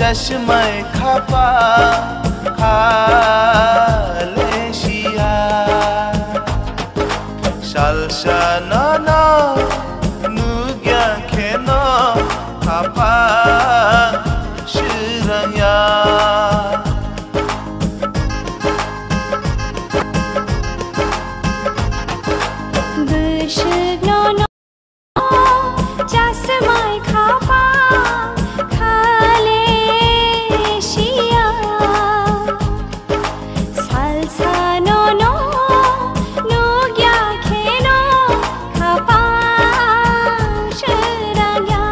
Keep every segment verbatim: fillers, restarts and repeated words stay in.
चश्मै Khapa खालेशिया salsa nono nugya keno apa shiranya Bishig nono jasmai khapa khalesia salsa nono nugya keno khapa shiranya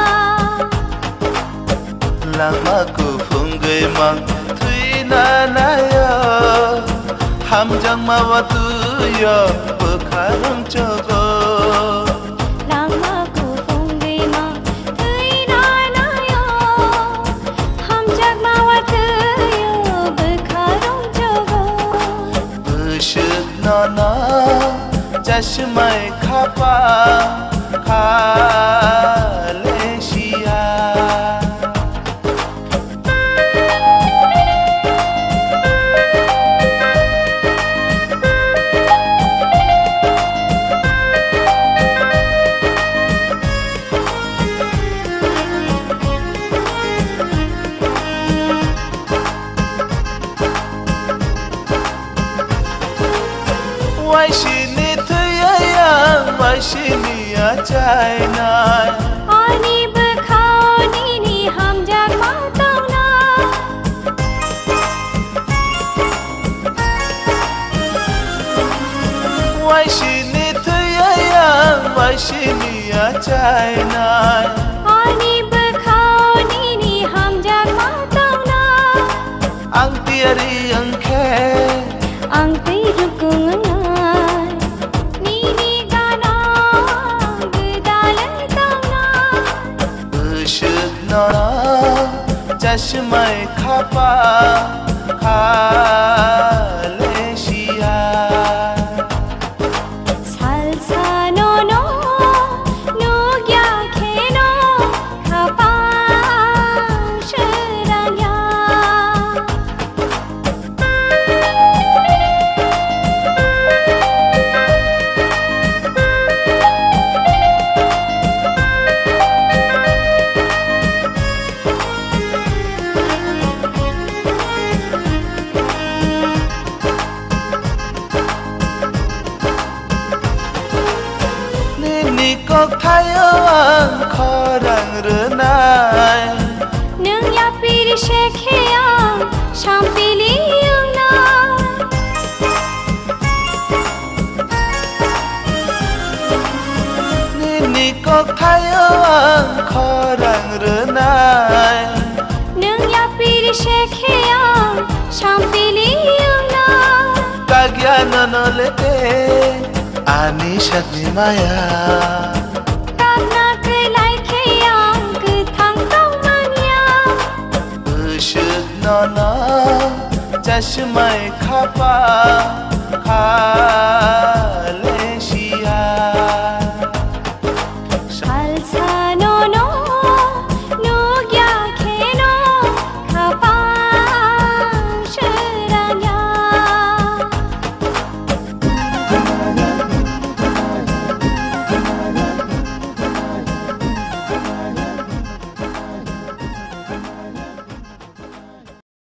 lama ku fungai mang thui na na yo ham jang ma wa tu yo bukharum chogo lama ku fungai mang thui na na yo ham jang ma wa tu yo bukharum chogo bishig nono chashmai khapa khalesia Why she need to young, why she need a China? Ani bakhao ni ni ham jak matau na Why she need to young, why she need a China? Ani bakhao ni ni ham jak matau na Ang tiari ang khe ang pirukung ni ni gana gudal tau na Bishig nono chashmai khapa khalesia salsa nono nugya keno khapa shiranya Kok tayo ang korang renai nung yapir shekheyang shampiliyung na Nini kok tayo ang korang renai nung yapir shekheyang shampiliyung na Kagyan nolete ani shagni maya Tagna kelai kheyang kuthang tau manya Bishig nono chashmai khapa khalesia salsa